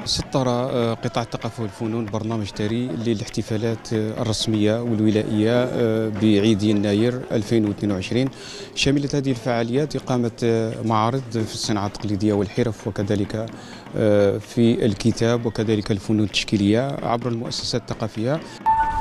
سطر قطاع الثقافة والفنون برنامج ثري للاحتفالات الرسمية والولائية بعيد يناير 2022. شملت هذه الفعاليات إقامة معارض في الصناعة التقليدية والحرف، وكذلك في الكتاب، وكذلك الفنون التشكيلية عبر المؤسسات الثقافية.